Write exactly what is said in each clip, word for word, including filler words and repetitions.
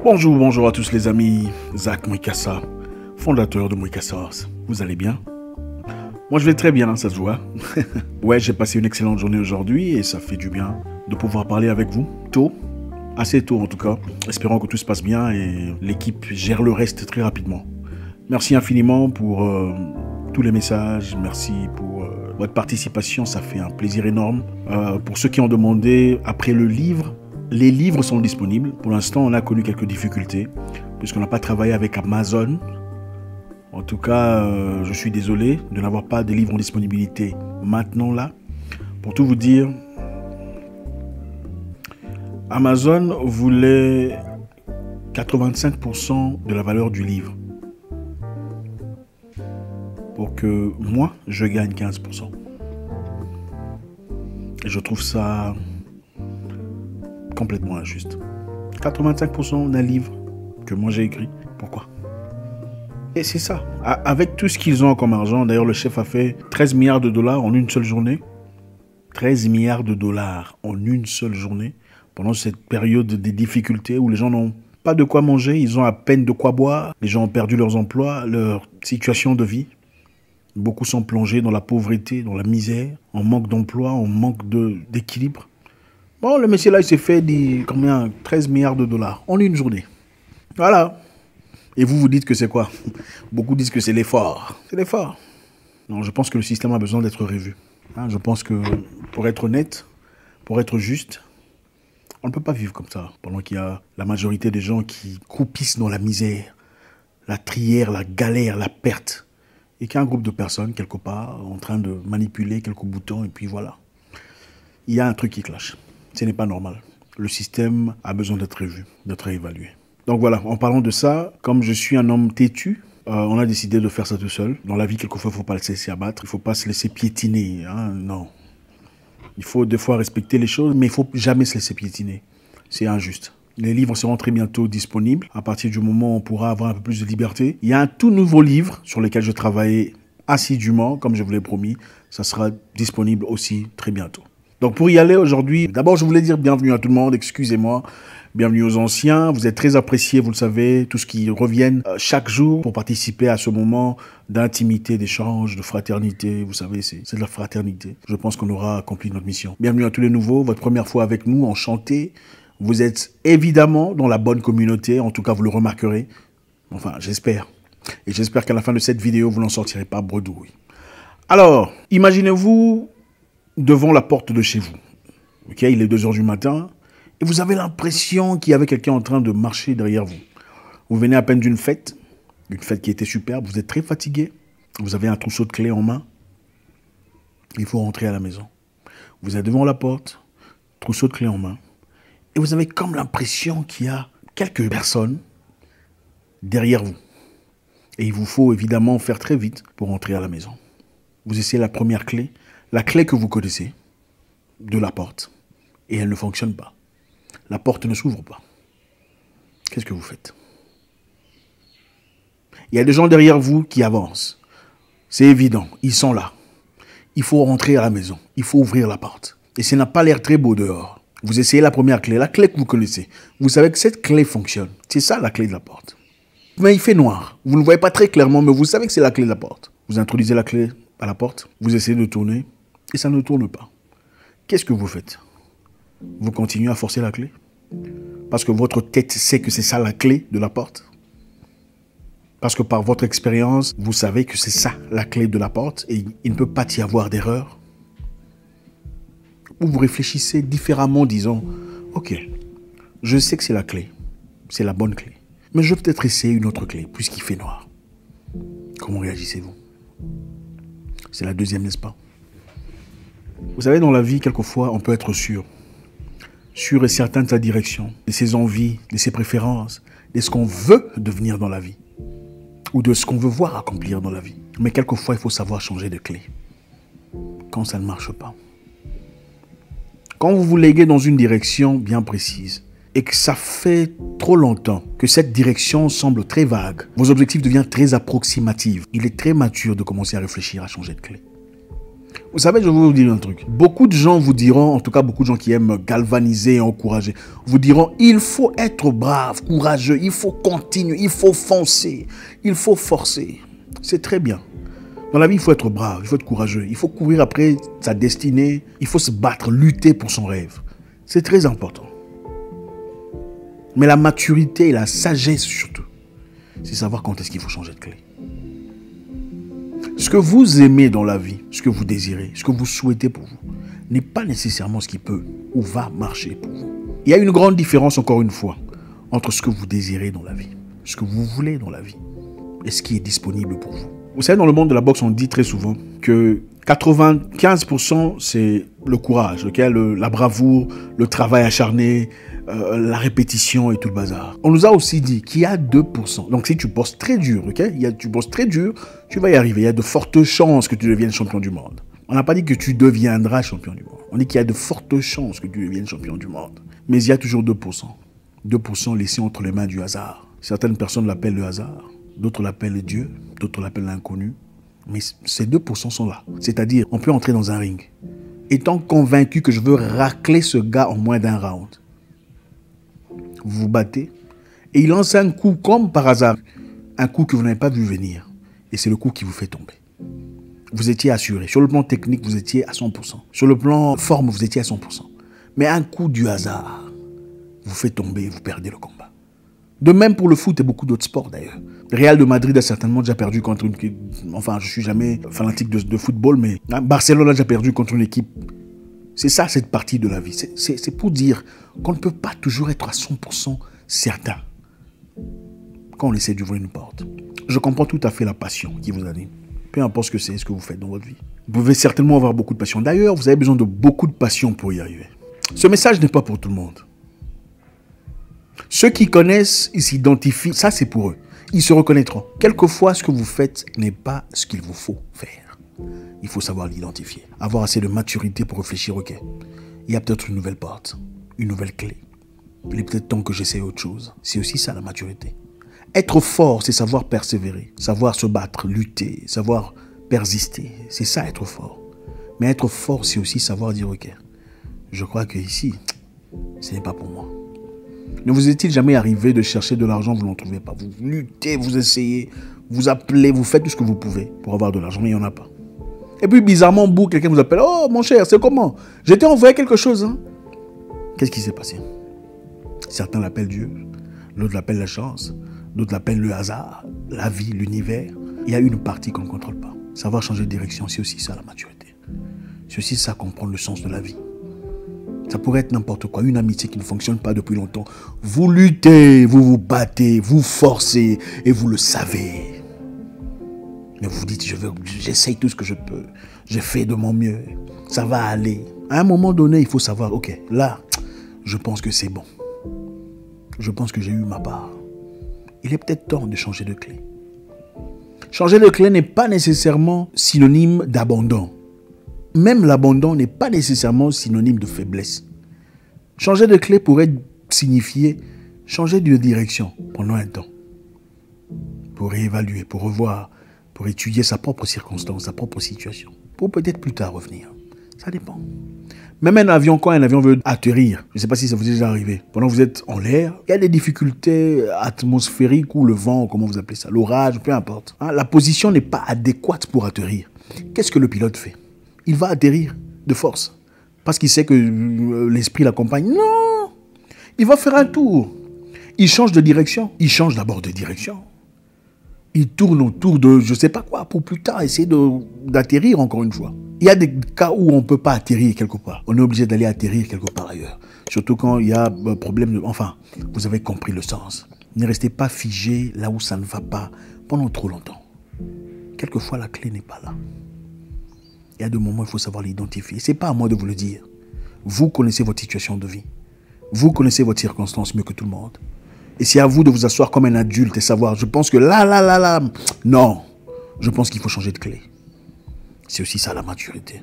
Bonjour, bonjour à tous les amis, Zach Mwikassa, fondateur de Mwikassa. Vous allez bien? Moi je vais très bien, ça se voit. Ouais, j'ai passé une excellente journée aujourd'hui et ça fait du bien de pouvoir parler avec vous tôt, assez tôt en tout cas. Espérons que tout se passe bien et l'équipe gère le reste très rapidement. Merci infiniment pour euh, tous les messages, merci pour euh, votre participation, ça fait un plaisir énorme. Euh, pour ceux qui ont demandé après le livre, les livres sont disponibles. Pour l'instant, on a connu quelques difficultés puisqu'on n'a pas travaillé avec Amazon. En tout cas, euh, je suis désolé de n'avoir pas de livres en disponibilité maintenant là. Pour tout vous dire, Amazon voulait quatre-vingt-cinq pour cent de la valeur du livre pour que moi, je gagne quinze pour cent. Et je trouve ça complètement injuste. quatre-vingt-cinq pour cent d'un livre que moi j'ai écrit. Pourquoi? Et c'est ça. Avec tout ce qu'ils ont comme argent, d'ailleurs le chef a fait treize milliards de dollars en une seule journée. treize milliards de dollars en une seule journée. Pendant cette période de difficultés où les gens n'ont pas de quoi manger, ils ont à peine de quoi boire. Les gens ont perdu leurs emplois, leur situation de vie. Beaucoup sont plongés dans la pauvreté, dans la misère, en manque d'emploi, en manque de, d'équilibre. Bon, le monsieur là, il s'est fait des, combien, treize milliards de dollars en une journée. Voilà. Et vous, vous dites que c'est quoi? Beaucoup disent que c'est l'effort. C'est l'effort. Non, je pense que le système a besoin d'être revu. Hein, je pense que, pour être honnête, pour être juste, on ne peut pas vivre comme ça. Pendant qu'il y a la majorité des gens qui croupissent dans la misère, la trière, la galère, la perte. Et qu'il y a un groupe de personnes, quelque part, en train de manipuler quelques boutons, et puis voilà. Il y a un truc qui clash. Ce n'est pas normal. Le système a besoin d'être revu, d'être évalué. Donc voilà, en parlant de ça, comme je suis un homme têtu, euh, on a décidé de faire ça tout seul. Dans la vie, quelquefois, il ne faut pas le laisser abattre, il ne faut pas se laisser piétiner. Hein, non. Il faut des fois respecter les choses, mais il ne faut jamais se laisser piétiner. C'est injuste. Les livres seront très bientôt disponibles. À partir du moment où on pourra avoir un peu plus de liberté. Il y a un tout nouveau livre sur lequel je travaille assidûment, comme je vous l'ai promis. Ça sera disponible aussi très bientôt. Donc pour y aller aujourd'hui, d'abord je voulais dire bienvenue à tout le monde, excusez-moi, bienvenue aux anciens, vous êtes très appréciés, vous le savez, tous qui reviennent euh, chaque jour pour participer à ce moment d'intimité, d'échange, de fraternité, vous savez, c'est de la fraternité. Je pense qu'on aura accompli notre mission. Bienvenue à tous les nouveaux, votre première fois avec nous, enchanté, vous êtes évidemment dans la bonne communauté, en tout cas vous le remarquerez, enfin j'espère, et j'espère qu'à la fin de cette vidéo vous n'en sortirez pas bredouille. Alors, imaginez-vous devant la porte de chez vous. Ok, il est deux heures du matin et vous avez l'impression qu'il y avait quelqu'un en train de marcher derrière vous. Vous venez à peine d'une fête, une fête qui était superbe, vous êtes très fatigué, vous avez un trousseau de clés en main, il faut rentrer à la maison. Vous êtes devant la porte, trousseau de clés en main, et vous avez comme l'impression qu'il y a quelques personnes derrière vous. Et il vous faut évidemment faire très vite pour rentrer à la maison. Vous essayez la première clé, la clé que vous connaissez de la porte, et elle ne fonctionne pas. La porte ne s'ouvre pas. Qu'est-ce que vous faites? Il y a des gens derrière vous qui avancent. C'est évident, ils sont là. Il faut rentrer à la maison, il faut ouvrir la porte. Et ça n'a pas l'air très beau dehors. Vous essayez la première clé, la clé que vous connaissez. Vous savez que cette clé fonctionne. C'est ça la clé de la porte. Mais il fait noir. Vous ne voyez pas très clairement, mais vous savez que c'est la clé de la porte. Vous introduisez la clé à la porte, vous essayez de tourner, et ça ne tourne pas. Qu'est-ce que vous faites? Vous continuez à forcer la clé? Parce que votre tête sait que c'est ça la clé de la porte? Parce que par votre expérience, vous savez que c'est ça la clé de la porte et il ne peut pas y avoir d'erreur? Ou vous réfléchissez différemment, disant, ok, je sais que c'est la clé, c'est la bonne clé, mais je vais peut-être essayer une autre clé, puisqu'il fait noir. Comment réagissez-vous? C'est la deuxième, n'est-ce pas? Vous savez, dans la vie, quelquefois, on peut être sûr. Sûr et certain de sa direction, de ses envies, de ses préférences, de ce qu'on veut devenir dans la vie. Ou de ce qu'on veut voir accomplir dans la vie. Mais quelquefois, il faut savoir changer de clé. Quand ça ne marche pas. Quand vous vous léguez dans une direction bien précise, et que ça fait trop longtemps que cette direction semble très vague, vos objectifs deviennent très approximatifs. Il est très mature de commencer à réfléchir à changer de clé. Vous savez, je vais vous dire un truc. Beaucoup de gens vous diront, en tout cas beaucoup de gens qui aiment galvaniser et encourager, vous diront, il faut être brave, courageux, il faut continuer, il faut foncer, il faut forcer. C'est très bien. Dans la vie, il faut être brave, il faut être courageux, il faut courir après sa destinée, il faut se battre, lutter pour son rêve. C'est très important. Mais la maturité et la sagesse surtout, c'est savoir quand est-ce qu'il faut changer de clé. Ce que vous aimez dans la vie, ce que vous désirez, ce que vous souhaitez pour vous, n'est pas nécessairement ce qui peut ou va marcher pour vous. Il y a une grande différence, encore une fois, entre ce que vous désirez dans la vie, ce que vous voulez dans la vie, et ce qui est disponible pour vous. Vous savez, dans le monde de la boxe, on dit très souvent que quatre-vingt-quinze pour cent, c'est le courage, okay? le, la bravoure, le travail acharné, euh, la répétition et tout le bazar. On nous a aussi dit qu'il y a deux pour cent. Donc si tu bosses très dur, okay? il y a, tu bosses très dur, tu vas y arriver. Il y a de fortes chances que tu deviennes champion du monde. On n'a pas dit que tu deviendras champion du monde. On dit qu'il y a de fortes chances que tu deviennes champion du monde. Mais il y a toujours deux pour cent. deux pour cent laissés entre les mains du hasard. Certaines personnes l'appellent le hasard, d'autres l'appellent Dieu, d'autres l'appellent l'inconnu. Mais ces deux pour cent sont là. C'est-à-dire, on peut entrer dans un ring, étant convaincu que je veux racler ce gars en moins d'un round. Vous vous battez, et il lance un coup comme par hasard. Un coup que vous n'avez pas vu venir. Et c'est le coup qui vous fait tomber. Vous étiez assuré. Sur le plan technique, vous étiez à cent pour cent. Sur le plan forme, vous étiez à cent pour cent. Mais un coup du hasard vous fait tomber et vous perdez le combat. De même pour le foot et beaucoup d'autres sports d'ailleurs. Real de Madrid a certainement déjà perdu contre une équipe. Enfin, je ne suis jamais fanatique de, de football, mais hein, Barcelone a déjà perdu contre une équipe. C'est ça, cette partie de la vie. C'est pour dire qu'on ne peut pas toujours être à cent pour cent certain quand on essaie d'ouvrir une porte. Je comprends tout à fait la passion qui vous anime. Peu importe ce que c'est, ce que vous faites dans votre vie. Vous pouvez certainement avoir beaucoup de passion. D'ailleurs, vous avez besoin de beaucoup de passion pour y arriver. Ce message n'est pas pour tout le monde. Ceux qui connaissent, ils s'identifient. Ça, c'est pour eux. Ils se reconnaîtront. Quelquefois, ce que vous faites n'est pas ce qu'il vous faut faire. Il faut savoir l'identifier. Avoir assez de maturité pour réfléchir, ok, il y a peut-être une nouvelle porte, une nouvelle clé. Il est peut-être temps que j'essaie autre chose. C'est aussi ça, la maturité. Être fort, c'est savoir persévérer, savoir se battre, lutter, savoir persister. C'est ça, être fort. Mais être fort, c'est aussi savoir dire, ok, je crois que ici, ce n'est pas pour moi. Ne vous est-il jamais arrivé de chercher de l'argent, vous n'en trouvez pas. Vous luttez, vous essayez, vous appelez, vous faites tout ce que vous pouvez pour avoir de l'argent, mais il n'y en a pas. Et puis, bizarrement, au bout, quelqu'un vous appelle. Oh, mon cher, c'est comment? Je t'ai envoyé quelque chose. Hein? Qu'est-ce qui s'est passé? Certains l'appellent Dieu, d'autres l'appellent la chance, d'autres l'appellent le hasard, la vie, l'univers. Il y a une partie qu'on ne contrôle pas. Savoir changer de direction, c'est aussi ça, la maturité. C'est aussi ça, comprendre le sens de la vie. Ça pourrait être n'importe quoi, une amitié qui ne fonctionne pas depuis longtemps. Vous luttez, vous vous battez, vous forcez et vous le savez. Mais vous vous dites, je veux, j'essaye tout ce que je peux. J'ai fait de mon mieux. Ça va aller. À un moment donné, il faut savoir, ok, là, je pense que c'est bon. Je pense que j'ai eu ma part. Il est peut-être temps de changer de clé. Changer de clé n'est pas nécessairement synonyme d'abandon. Même l'abandon n'est pas nécessairement synonyme de faiblesse. Changer de clé pourrait signifier changer de direction pendant un temps. Pour réévaluer, pour revoir, pour étudier sa propre circonstance, sa propre situation. Pour peut-être plus tard revenir. Ça dépend. Même un avion, quand un avion veut atterrir, je ne sais pas si ça vous est déjà arrivé, pendant que vous êtes en l'air, il y a des difficultés atmosphériques ou le vent, comment vous appelez ça, l'orage, peu importe. Hein, la position n'est pas adéquate pour atterrir. Qu'est-ce que le pilote fait? Il va atterrir de force. Parce qu'il sait que l'esprit l'accompagne. Non! Il va faire un tour. Il change de direction. Il change d'abord de direction. Il tourne autour de je ne sais pas quoi pour plus tard essayer d'atterrir encore une fois. Il y a des cas où on ne peut pas atterrir quelque part. On est obligé d'aller atterrir quelque part ailleurs. Surtout quand il y a un problème de... Enfin, vous avez compris le sens. Ne restez pas figé là où ça ne va pas pendant trop longtemps. Quelquefois, la clé n'est pas là. Il y a des moments où il faut savoir l'identifier. Ce n'est pas à moi de vous le dire. Vous connaissez votre situation de vie. Vous connaissez votre circonstance mieux que tout le monde. Et c'est à vous de vous asseoir comme un adulte et savoir, je pense que là, là, là, là, non. Je pense qu'il faut changer de clé. C'est aussi ça la maturité.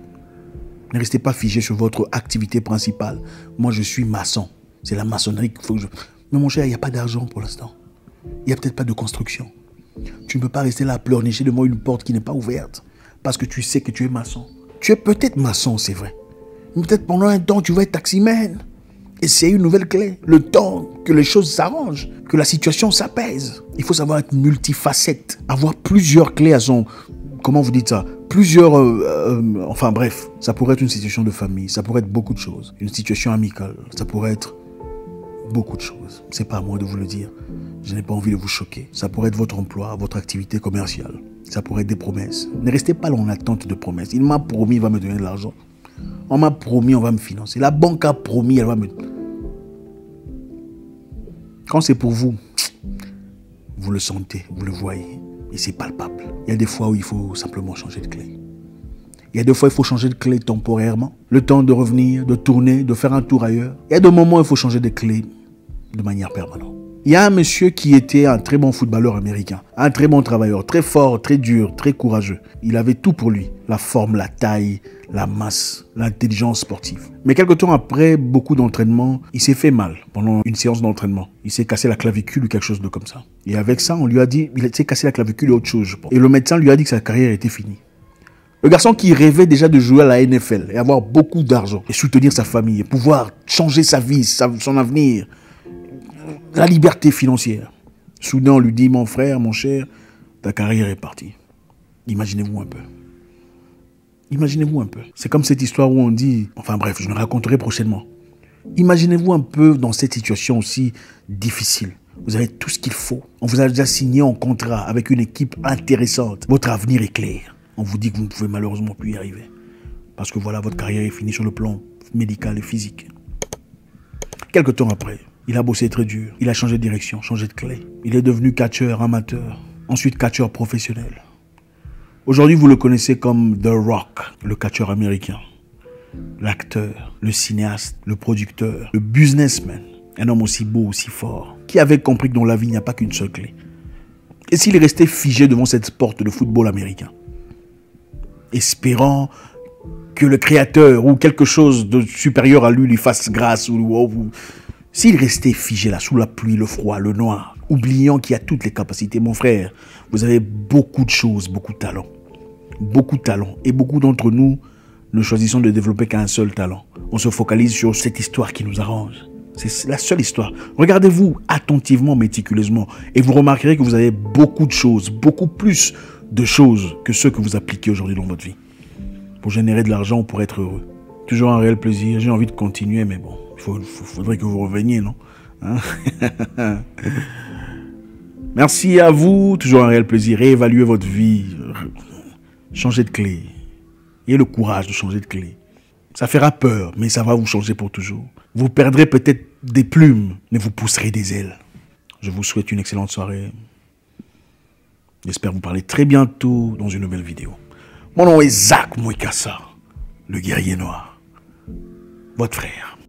Ne restez pas figé sur votre activité principale. Moi, je suis maçon. C'est la maçonnerie qu'il faut que je... Mais mon cher, il n'y a pas d'argent pour l'instant. Il n'y a peut-être pas de construction. Tu ne peux pas rester là à pleurnicher devant une porte qui n'est pas ouverte. Parce que tu sais que tu es maçon. Tu es peut-être maçon, c'est vrai. Mais peut-être pendant un temps, tu vas être taximan. Et c'est une nouvelle clé. Le temps que les choses s'arrangent, que la situation s'apaise. Il faut savoir être multifacette. Avoir plusieurs clés à son... Comment vous dites ça? Plusieurs... Euh, euh, enfin bref, ça pourrait être une situation de famille. Ça pourrait être beaucoup de choses. Une situation amicale. Ça pourrait être beaucoup de choses. C'est pas à moi de vous le dire. Je n'ai pas envie de vous choquer. Ça pourrait être votre emploi, votre activité commerciale. Ça pourrait être des promesses. Ne restez pas là en attente de promesses. Il m'a promis, il va me donner de l'argent. On m'a promis, on va me financer. La banque a promis, elle va me... Quand c'est pour vous, vous le sentez, vous le voyez. Et c'est palpable. Il y a des fois où il faut simplement changer de clé. Il y a des fois où il faut changer de clé temporairement. Le temps de revenir, de tourner, de faire un tour ailleurs. Il y a des moments où il faut changer de clé de manière permanente. Il y a un monsieur qui était un très bon footballeur américain, un très bon travailleur, très fort, très dur, très courageux. Il avait tout pour lui, la forme, la taille, la masse, l'intelligence sportive. Mais quelque temps après beaucoup d'entraînement, il s'est fait mal pendant une séance d'entraînement. Il s'est cassé la clavicule ou quelque chose de comme ça. Et avec ça, on lui a dit, il s'est cassé la clavicule et autre chose, je pense. Et le médecin lui a dit que sa carrière était finie. Le garçon qui rêvait déjà de jouer à la N F L et avoir beaucoup d'argent et soutenir sa famille et pouvoir changer sa vie, sa, son avenir, la liberté financière. Soudain, on lui dit, mon frère, mon cher, ta carrière est partie. Imaginez-vous un peu. Imaginez-vous un peu. C'est comme cette histoire où on dit, enfin bref, je le raconterai prochainement. Imaginez-vous un peu dans cette situation aussi difficile. Vous avez tout ce qu'il faut. On vous a déjà signé en contrat avec une équipe intéressante. Votre avenir est clair. On vous dit que vous ne pouvez malheureusement plus y arriver. Parce que voilà, votre carrière est finie sur le plan médical et physique. Quelque temps après, il a bossé très dur. Il a changé de direction, changé de clé. Il est devenu catcheur amateur. Ensuite, catcheur professionnel. Aujourd'hui, vous le connaissez comme The Rock, le catcheur américain. L'acteur, le cinéaste, le producteur, le businessman. Un homme aussi beau, aussi fort. Qui avait compris que dans la vie, il n'y a pas qu'une seule clé. Et s'il restait figé devant cette porte de football américain, espérant que le créateur ou quelque chose de supérieur à lui lui fasse grâce, ou, ou, ou s'il restait figé là, sous la pluie, le froid, le noir, oubliant qu'il y a toutes les capacités, mon frère, vous avez beaucoup de choses, beaucoup de talents. Beaucoup de talents. Et beaucoup d'entre nous ne choisissons de développer qu'un seul talent. On se focalise sur cette histoire qui nous arrange. C'est la seule histoire. Regardez-vous attentivement, méticuleusement, et vous remarquerez que vous avez beaucoup de choses, beaucoup plus de choses que ceux que vous appliquez aujourd'hui dans votre vie. Pour générer de l'argent, pour être heureux. Toujours un réel plaisir. J'ai envie de continuer, mais bon, il faut, faut, faudrait que vous reveniez, non? Hein? Merci à vous. Toujours un réel plaisir. Réévaluez votre vie. Changez de clé. Ayez le courage de changer de clé. Ça fera peur, mais ça va vous changer pour toujours. Vous perdrez peut-être des plumes, mais vous pousserez des ailes. Je vous souhaite une excellente soirée. J'espère vous parler très bientôt dans une nouvelle vidéo. Mon nom est Zach Mwekassa, le guerrier noir. Votre frère.